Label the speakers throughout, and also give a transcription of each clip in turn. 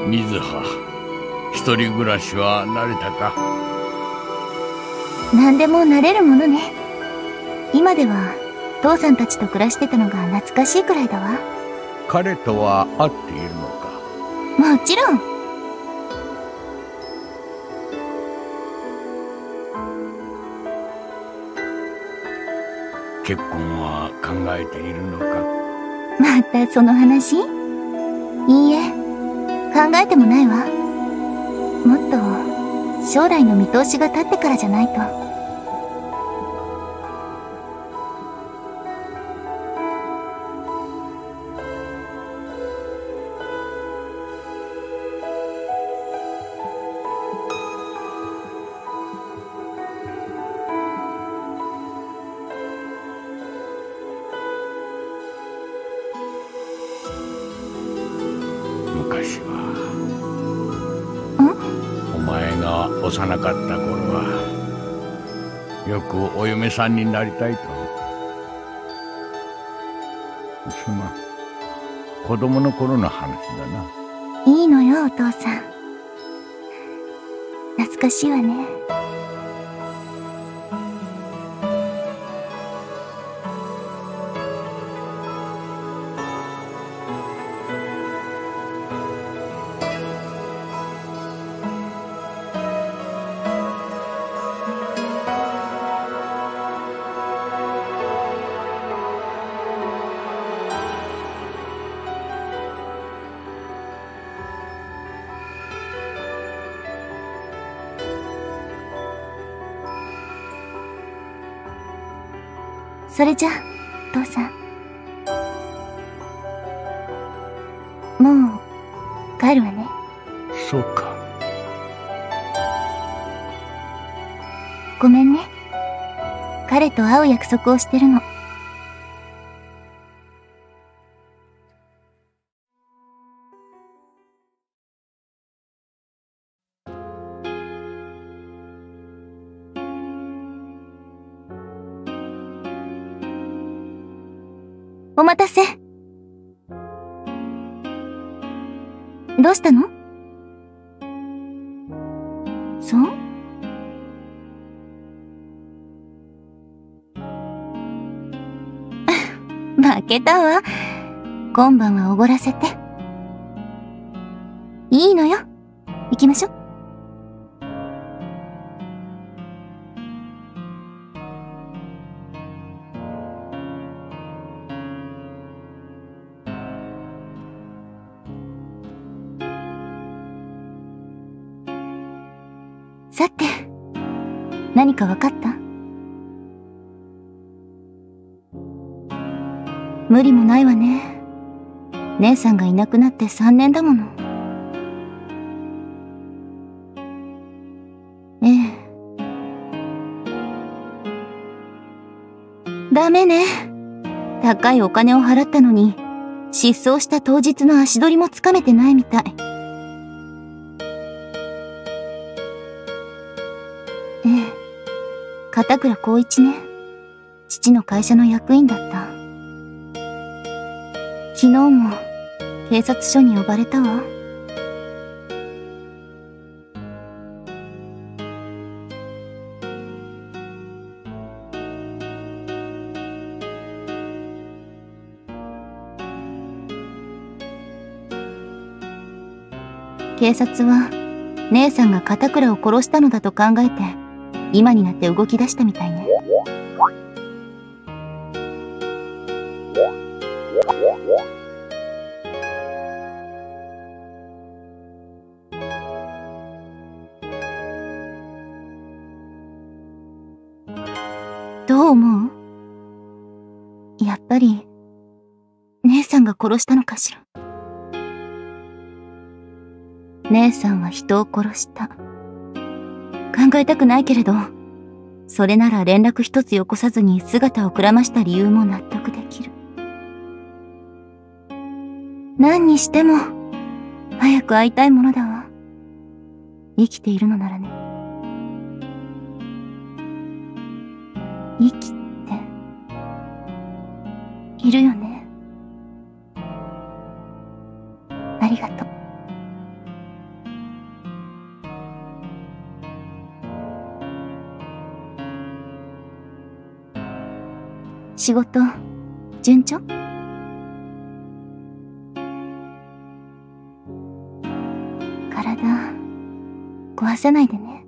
Speaker 1: 水葉、一人暮らしは慣れたか？
Speaker 2: 何でも慣れるものね。今では父さんたちと暮らしてたのが懐かしいくらいだわ。
Speaker 1: 彼とは会っているのか？
Speaker 2: もちろん。
Speaker 1: 結婚は考えているのか？
Speaker 2: またその話？いいえ、考えてもないわ。もっと将来の見通しが立ってからじゃないと。
Speaker 1: 昔はお前が幼かった頃はよくお嫁さんになりたいと。すまん、子供の頃の話だな。
Speaker 2: いいのよ、お父さん。懐かしいわね。それじゃ、父さん。もう、帰るわね。
Speaker 1: そうか。
Speaker 2: ごめんね。彼と会う約束をしてるの。お待たせ。どうしたの？そう？負けたわ。今晩はおごらせて。いいのよ。行きましょ。さて、何かわかった？無理もないわね。姉さんがいなくなって3年だもの。ええ。ダメね。高いお金を払ったのに、失踪した当日の足取りもつかめてないみたい。ええ。片倉光一ね。父の会社の役員だった。昨日も警察署に呼ばれたわ。警察は姉さんが片倉を殺したのだと考えて今になって動き出したみたいね。どう思う？やっぱり姉さんが殺したのかしら。姉さんは人を殺した。考えたくないけれど、それなら連絡一つよこさずに姿をくらました理由も納得できる。何にしても早く会いたいものだわ。生きているのならね。生きているよね。ありがとう。 仕事、順調？体、壊さないでね。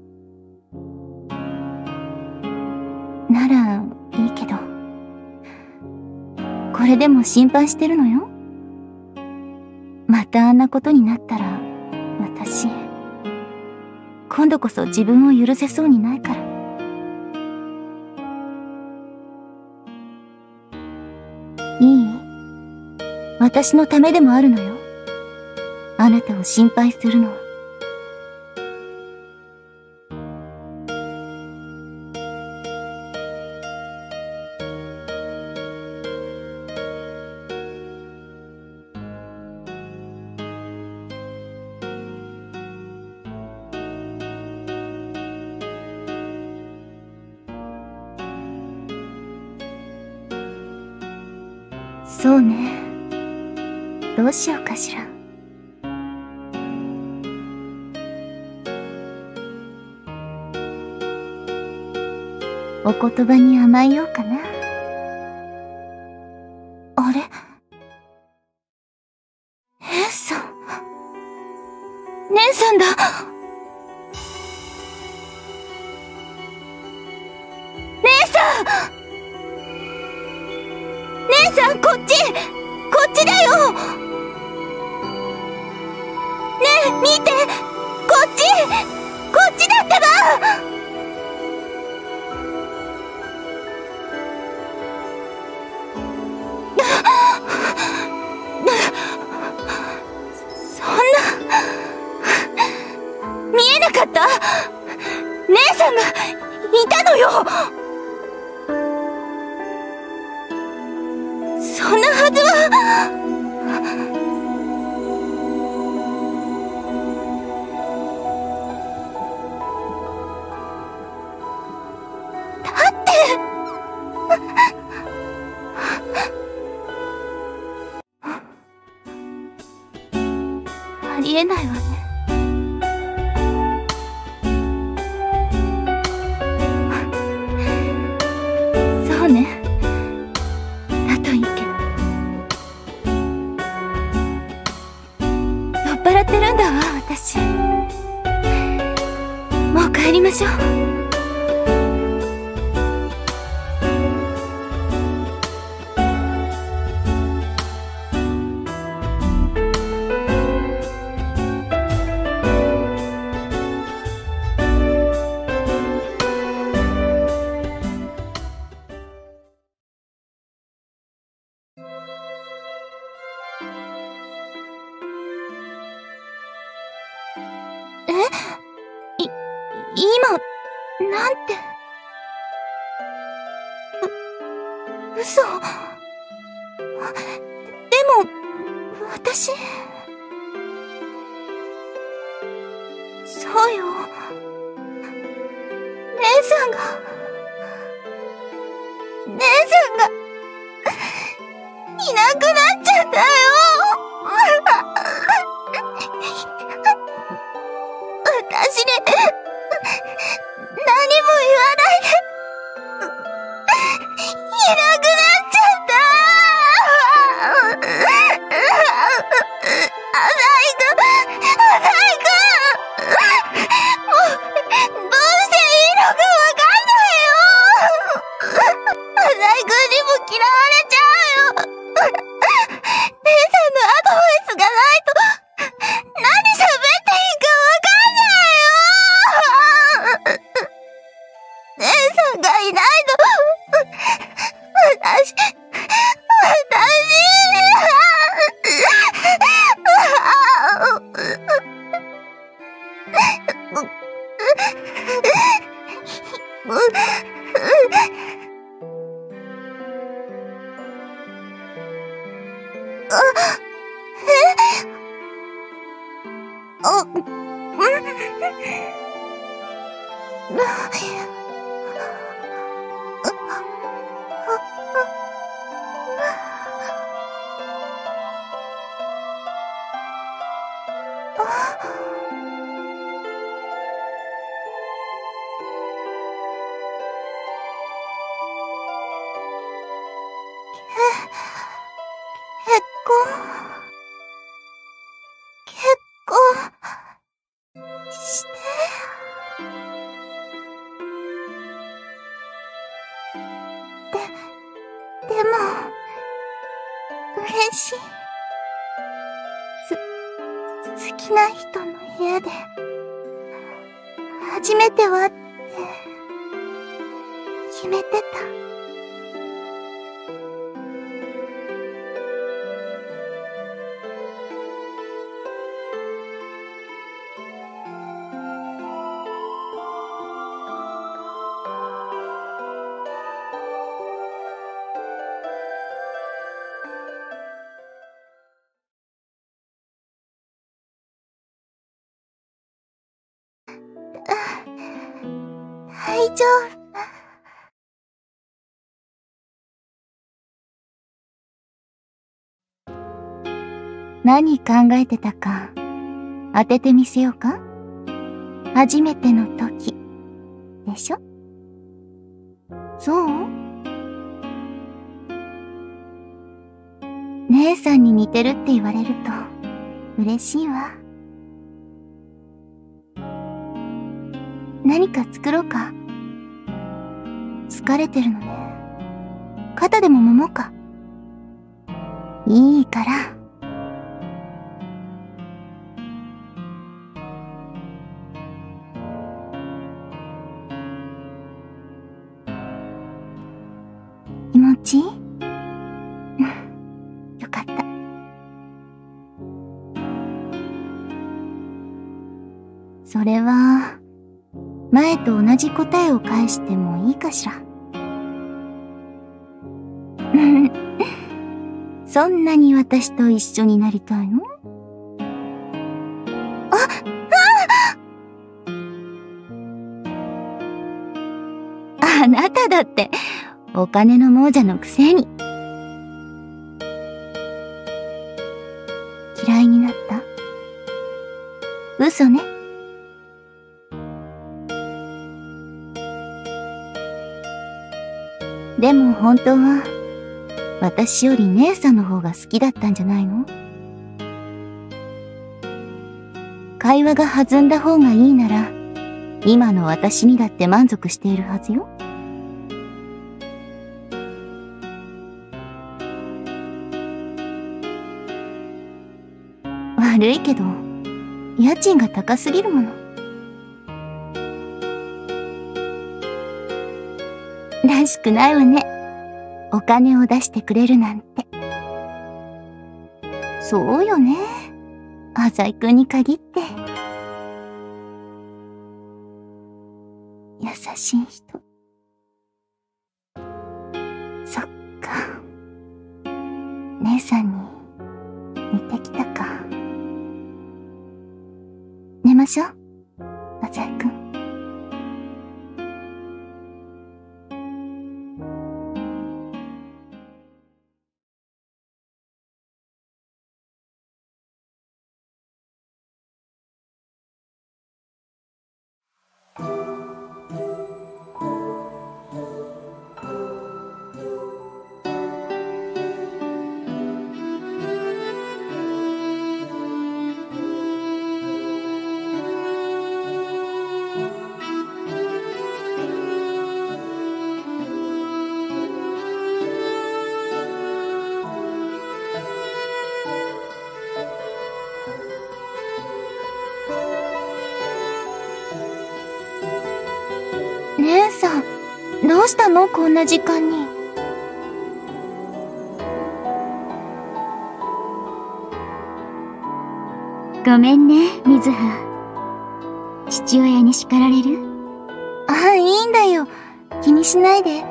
Speaker 2: なら、いいけど。これでも心配してるのよ。またあんなことになったら、私、今度こそ自分を許せそうにないから。いい？私のためでもあるのよ。あなたを心配するのは。そうね。どうしようかしら。お言葉に甘えようかな。あれ？姉さん。姉さんだ。姉さん！姉さん、こっち！こっちだよ！ねえ、見て！こっち！こっちだったば！そんな、見えなかった？姉さんがいたのよ！そんなはずは。だってありえないわね。そうね。だといいけど。酔っ払ってるんだわ、私。もう帰りましょう。今、なんて。嘘。でも、私。そうよ。姉さんが、いなくなっちゃったよ。私に、何も言わないで。いなくなっちゃった。浅井くん、もう、どうしていいのかわかんないよ。浅井くんにも嫌われちゃうよ。姉さんのアドバイスがないと、何喋っていいかわかんないよ。姉さんがいないと、私、 して。でも、嬉しい。好きな人の部屋で、初めてはって、決めてた。大丈夫。何考えてたか当ててみせようか。初めての時でしょ。そう？姉さんに似てるって言われると嬉しいわ。何か作ろうか。疲れてるのね。肩でも揉もうか。いいから。気持ちいい？よかった。それは前と同じ答えを返してもいいかしら。そんなに私と一緒になりたいの？あなただってお金の亡者のくせに。嫌いになった？嘘ね。でも本当は私より姉さんの方が好きだったんじゃないの？会話が弾んだ方がいいなら今の私にだって満足しているはずよ。悪いけど家賃が高すぎるもの。らしくないわね。お金を出してくれるなんて。そうよね。浅井くんに限って。優しい人。そっか。姉さんに似てきたか。寝ましょう、浅井くん。姉さん、どうしたのこんな時間に。
Speaker 3: ごめんね、水葉。父親に叱られる？
Speaker 2: あ、いいんだよ。気にしないで。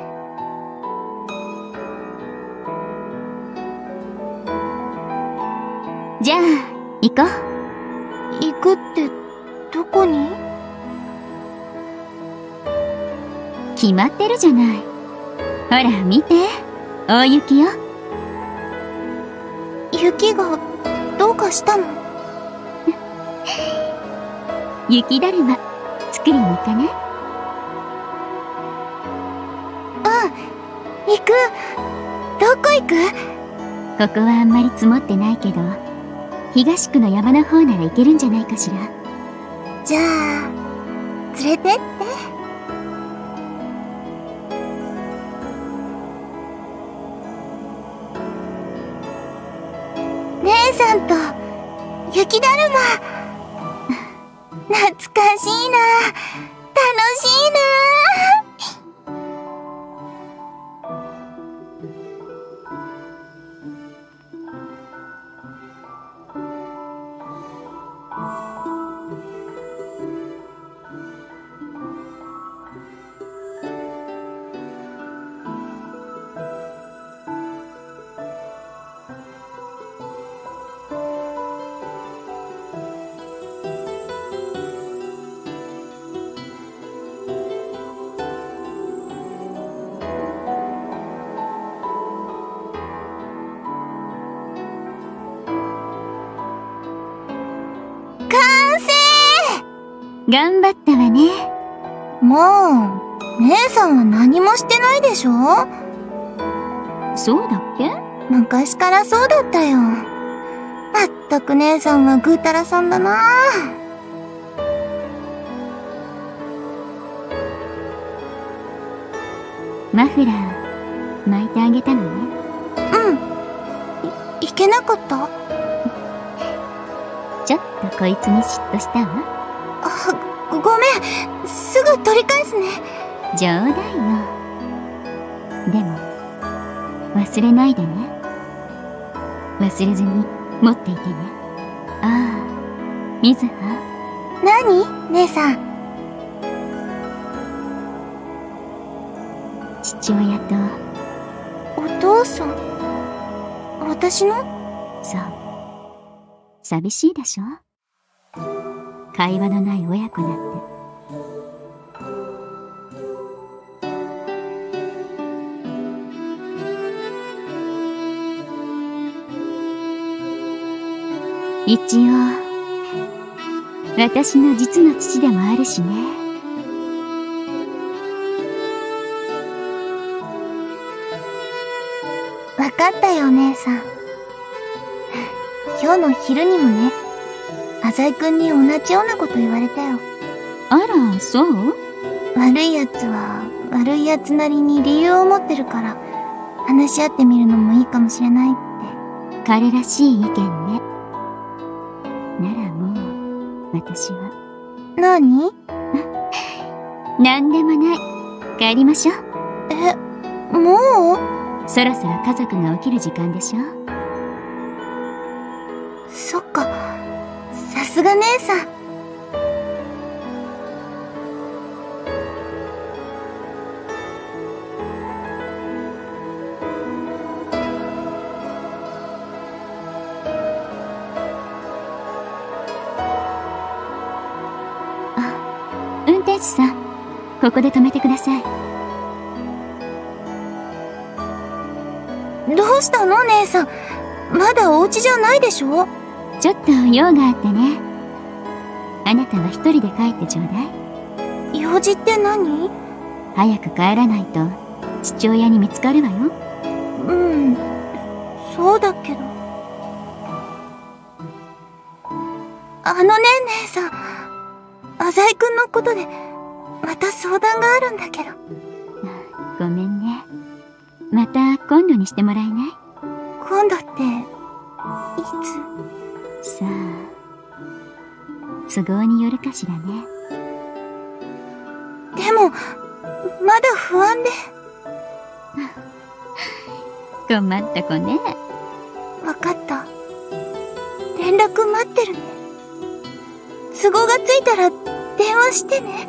Speaker 3: じゃあ、行こう。
Speaker 2: 行くって、どこに？
Speaker 3: 決まってるじゃない。ほら、見て。大雪よ。
Speaker 2: 雪が、どうかしたの？
Speaker 3: 雪だるま、作りに行かない？
Speaker 2: 行く。どこ行く？
Speaker 3: ここはあんまり積もってないけど、東区の山の方なら行けるんじゃないかしら。
Speaker 2: じゃあ、連れてって。姉さんと雪だるま。懐かしいな。楽しいな。
Speaker 3: 頑張ったわね。
Speaker 2: もう、姉さんは何もしてないでしょ？
Speaker 3: そうだっけ？
Speaker 2: 昔からそうだったよ。まったく姉さんはぐうたらさんだな。
Speaker 3: マフラー巻いてあげたのね。
Speaker 2: いけなかった？
Speaker 3: ちょっとこいつに嫉妬したわ。
Speaker 2: ごめん、すぐ取り返すね。
Speaker 3: 冗談よ。でも忘れないでね。忘れずに持っていてね。ああ、みずは。
Speaker 2: 何？姉さん。
Speaker 3: 父親と。
Speaker 2: お父さん？私の？
Speaker 3: そう。寂しいでしょ？会話のない親子なんて。一応私の実の父でもあるしね。
Speaker 2: わかったよ、姉さん。今日の昼にもね、浅井くんに同じようなこと言われたよ。
Speaker 3: あら、そう？
Speaker 2: 悪いやつは悪いやつなりに理由を持ってるから話し合ってみるのもいいかもしれないって。
Speaker 3: 彼らしい意見ね。ならもう私は。
Speaker 2: 何？
Speaker 3: なんでもない。帰りましょう。
Speaker 2: もう？
Speaker 3: そろそろ家族が起きる時間でしょ。
Speaker 2: そっか、さすが姉さん。
Speaker 3: 運転手さん、ここで止めてください。
Speaker 2: どうしたの、姉さん。まだお家じゃないでしょ？
Speaker 3: ちょっと用があってね。あなたは一人で帰ってちょうだい。
Speaker 2: 用事って何？
Speaker 3: 早く帰らないと父親に見つかるわよ。
Speaker 2: そうだけど。ね、姉さん。浅井くんのことでまた相談があるんだけど。
Speaker 3: ごめんね。また今度にしてもらえない？
Speaker 2: 今度ってい
Speaker 3: つ？さあ、都合によるかしらね。
Speaker 2: でもまだ不安で。
Speaker 3: 困った子ね。
Speaker 2: わかった。連絡待ってるね。都合がついたら電話してね。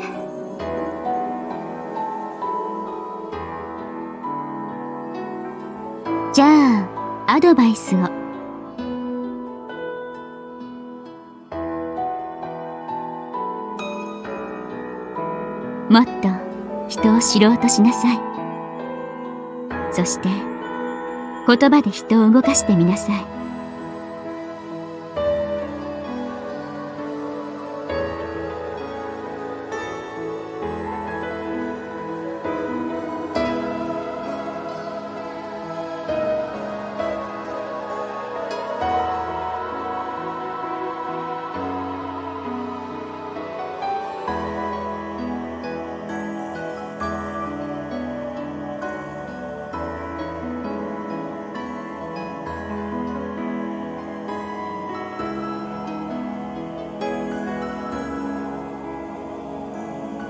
Speaker 3: じゃあアドバイスを。もっと人を知ろうとしなさい。そして言葉で人を動かしてみなさい。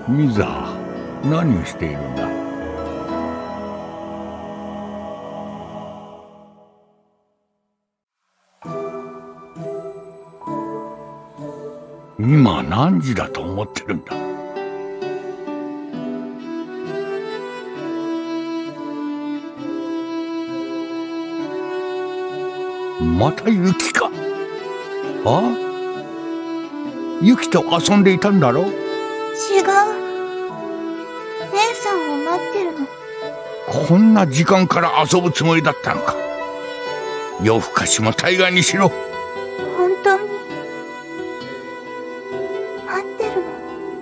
Speaker 1: ミザ、何をしているんだ？今何時だと思ってるんだ？また雪か？あ？雪と遊んでいたんだろ？
Speaker 2: 違う。姉さんを待ってるの。
Speaker 1: こんな時間から遊ぶつもりだったのか？夜更かしも大概にしろ。
Speaker 2: 本当に待ってるの。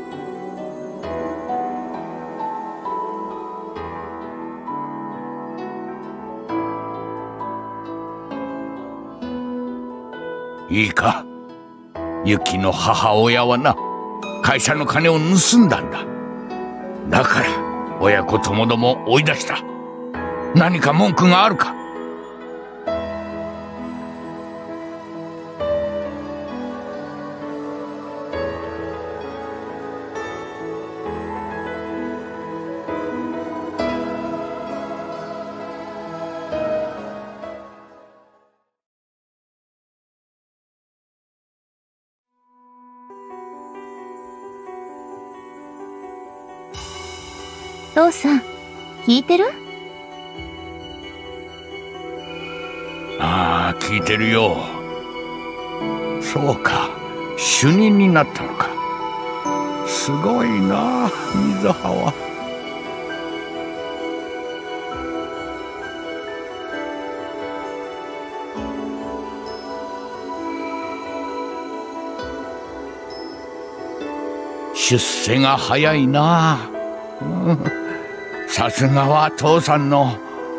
Speaker 1: いいか、ユキの母親はな、会社の金を盗んだんだ。だから親子ともども追い出した。何か文句があるか？
Speaker 2: 父さん、聞いてる？
Speaker 1: ああ、聞いてるよ。そうか、主任になったのか。すごいな、水葉は。出世が早いな。さすがは父さんの。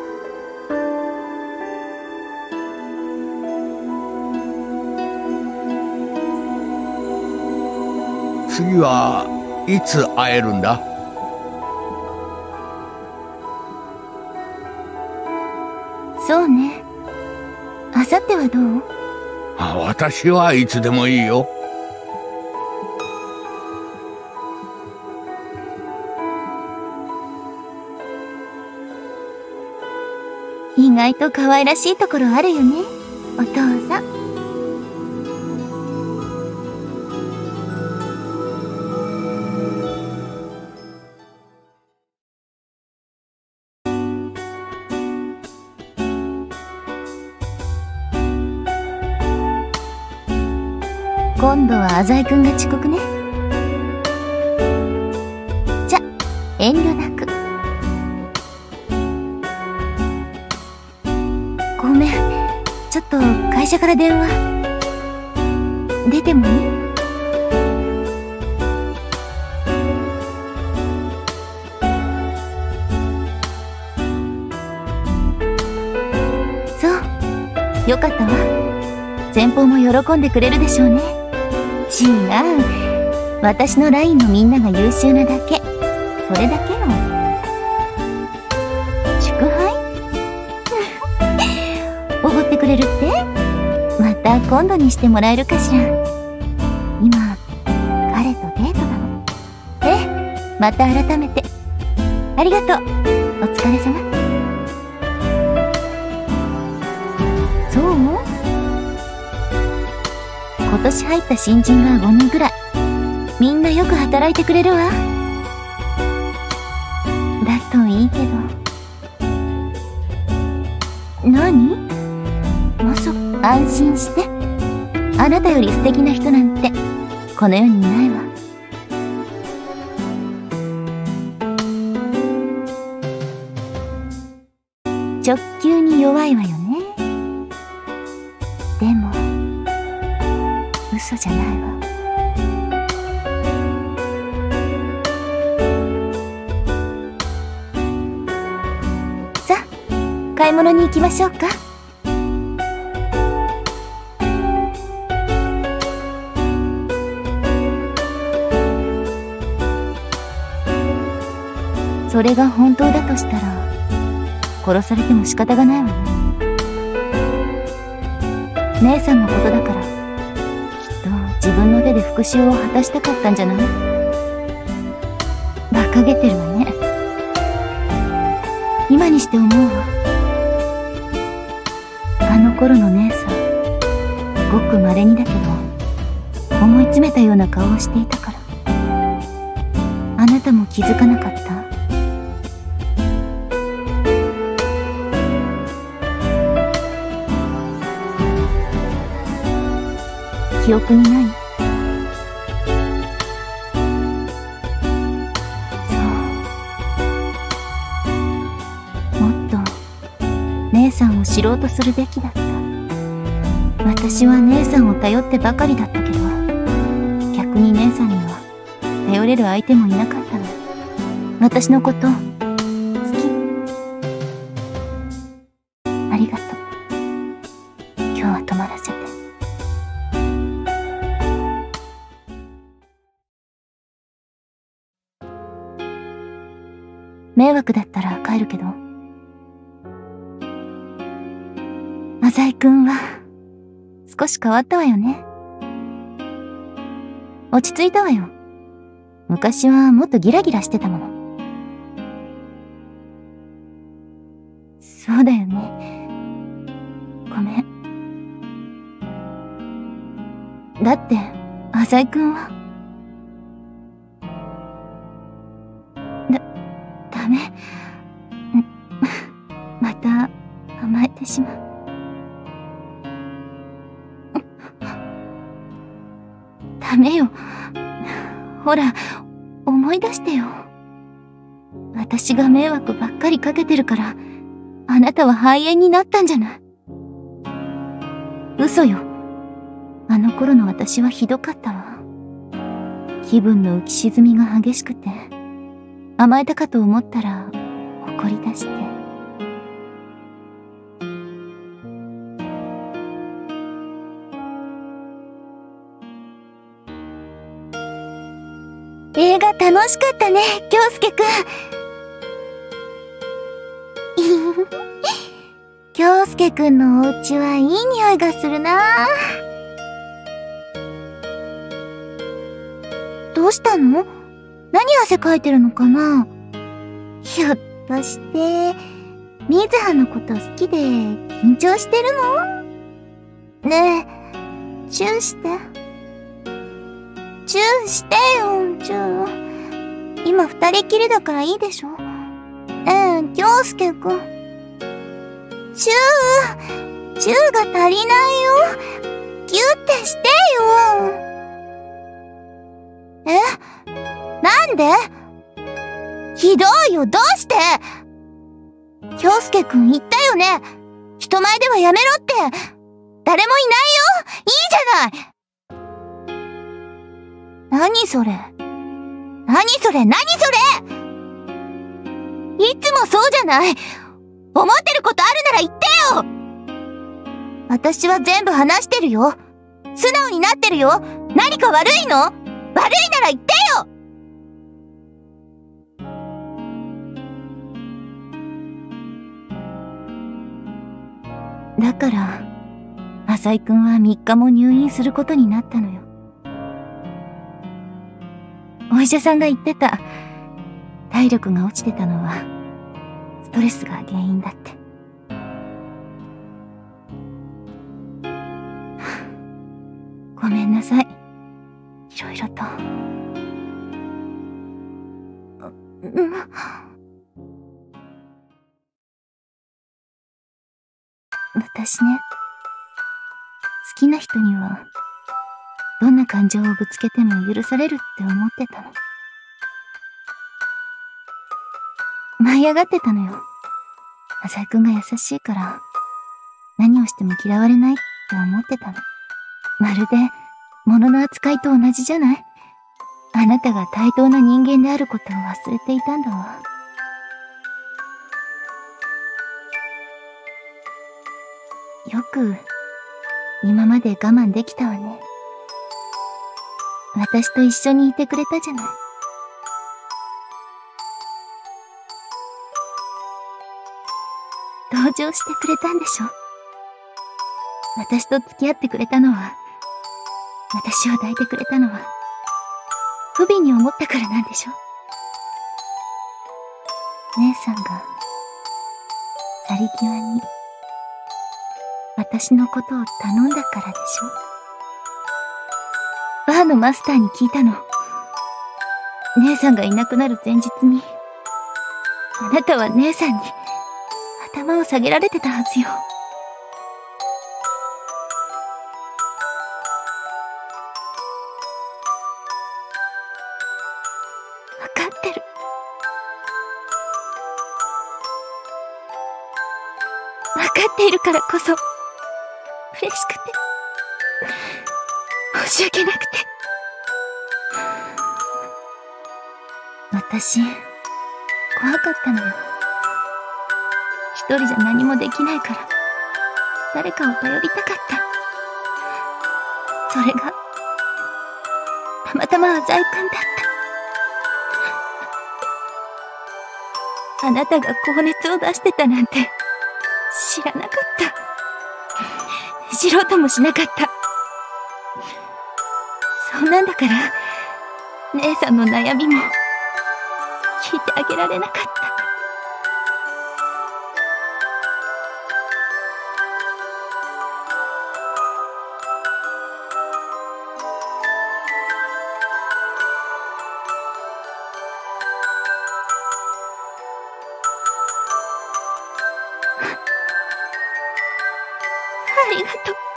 Speaker 1: 次はいつ会えるんだ？
Speaker 2: そうね。あさってはどう？
Speaker 1: 私はいつでもいいよ。
Speaker 2: 意外と可愛らしいところあるよね、お父さん。今度は浅井くんが遅刻ね。じゃ、遠慮なく。ごめん、ちょっと会社から電話。出てもいい？そう、よかったわ。先方も喜んでくれるでしょうね。違う、私のラインのみんなが優秀なだけ。それだけよ。祝杯？おごってくれるって？また今度にしてもらえるかしら。今彼とデートなの。また改めてありがとう。お疲れ様。そう？今年入った新人が5人くらい。みんなよく働いてくれるわ。だといいけど。何？まさか。安心して。あなたより素敵な人なんてこの世にいないわ。直球に弱いわよね。でも嘘じゃないわ。さあ、買い物に行きましょうか。それが本当だとしたら殺されても仕方がないわね。姉さんのことだから、きっと自分の手で復讐を果たしたかったんじゃない？
Speaker 3: 馬鹿げてるわね。今にして思うわ。あの頃の姉さん、ごく稀にだけど思い詰めたような顔をしていたから。あなたも気づかなかった？記憶にない？そう。もっと姉さんを知ろうとするべきだった。私は姉さんを頼ってばかりだったけど、逆に姉さんには頼れる相手もいなかったの。私のこと好き。ありがとう。今日は泊まらせて。迷惑だったら帰るけど、浅井くんは少し変わったわよね。落ち着いたわよ。昔はもっとギラギラしてたもの。そうだよね。ごめん。だって浅井くんはダメ。また甘えてしまう。ダメよ。ほら、思い出してよ。私が迷惑ばっかりかけてるから、あなたは肺炎になったんじゃない？嘘よ。あの頃の私はひどかったわ。気分の浮き沈みが激しくて、甘えたかと思ったら怒り出して。映画楽しかったね、京介くん。京介くんのお家はいい匂いがするな。どうしたの？何汗かいてるのかな？ひょっとして、水葉のこと好きで緊張してるの？ねえ、チューして。チューしてよ、チュー。今二人きりだからいいでしょ？京介くん。チューが足りないよ。ギュってしてよ。なんで？ひどいよ、どうして？京介くん言ったよね。人前ではやめろって。誰もいないよ。いいじゃない。何それ？何それ？何それ？いつもそうじゃない。思ってることあるなら言ってよ。私は全部話してるよ。素直になってるよ。何か悪いの？悪いなら言ってよ。だから、浅井くんは3日も入院することになったのよ。お医者さんが言ってた。体力が落ちてたのは、ストレスが原因だって。ごめんなさい。いろいろと。私ね、好きな人には、どんな感情をぶつけても許されるって思ってたの。舞い上がってたのよ。浅井くんが優しいから、何をしても嫌われないって思ってたの。まるで、物の扱いと同じじゃない？あなたが対等な人間であることを忘れていたんだわ。よく、今まで我慢できたわね。私と一緒にいてくれたじゃない。同情してくれたんでしょ？私と付き合ってくれたのは、私を抱いてくれたのは、不憫に思ったからなんでしょ？ 姉さんが、去り際に、私のことを頼んだからでしょ？バーのマスターに聞いたの。姉さんがいなくなる前日に、あなたは姉さんに頭を下げられてたはずよ。わかってる。わかっているからこそ、嬉しくて、申し訳なくて。私、怖かったのよ。一人じゃ何もできないから、誰かを頼りたかった。それが、たまたま浅井くんだった。あなたが高熱を出してたなんて、知らなかった。知ろうともしなかった。そんなんだから、姉さんの悩みも、聞いてあげられなかった。ありがとう。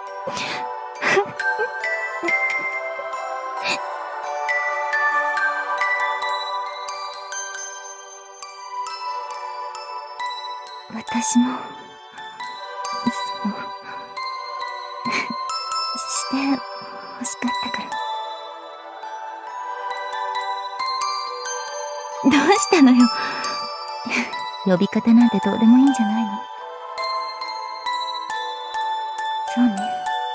Speaker 3: 私も、して欲しかったから。どうしたのよ。呼び方なんてどうでもいいんじゃないの？そうね。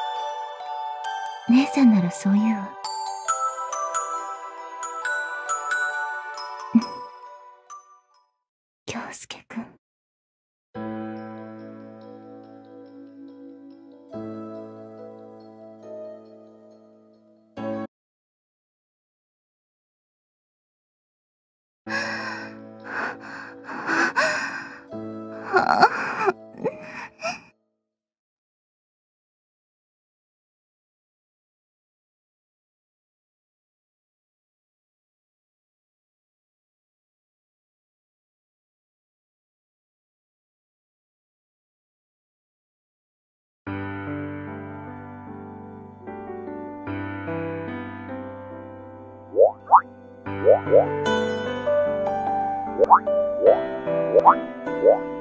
Speaker 3: 姉さんならそう言うわ。京介くん。
Speaker 4: What?